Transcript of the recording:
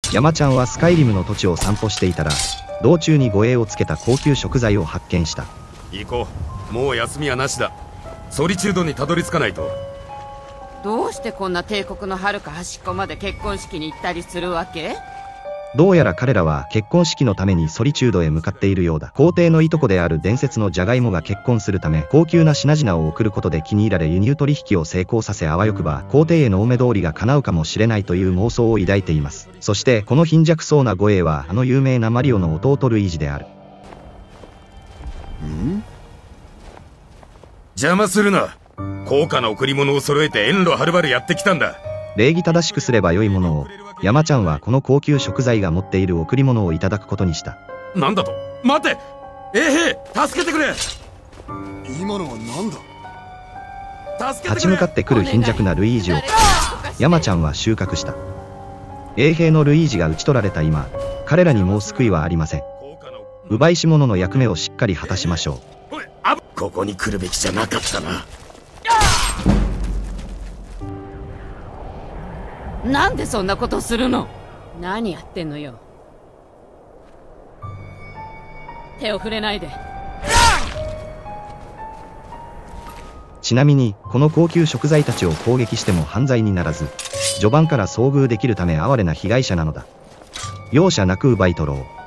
山ちゃんはスカイリムの土地を散歩していたら、道中に護衛をつけた高級食材を発見した。 行こう。もう休みはなしだ。ソリチュードにたどり着かないと。 どうしてこんな帝国の遥か端っこまで結婚式に行ったりするわけ？ どうやら彼らは結婚式のためにソリチュードへ向かっているようだ。皇帝のいとこである伝説のジャガイモが結婚するため、高級な品々を送ることで気に入られ輸入取引を成功させ、あわよくば皇帝へのお目通りが叶うかもしれないという妄想を抱いています。そしてこの貧弱そうな護衛はあの有名なマリオの弟ルイージである。 邪魔するな。高価な贈り物を揃えて遠路はるばるやってきたんだ。 礼儀正しくすれば良いものを、山ちゃんはこの高級食材が持っている贈り物をいただくことにした。 なんだと？待て！衛兵、助けてくれ！ 今のは何だ？ 助けてくれ！ 立ち向かってくる貧弱なルイージを山ちゃんは収穫した。衛兵のルイージが討ち取られた今、彼らにもう救いはありません。奪いし者の役目をしっかり果たしましょう。 ここに来るべきじゃなかったな。 なんでそんなことするの？何やってんのよ。手を触れないで。 ちなみにこの高級食材たちを攻撃しても犯罪にならず、序盤から遭遇できるため哀れな被害者なのだ。容赦なく奪い取ろう。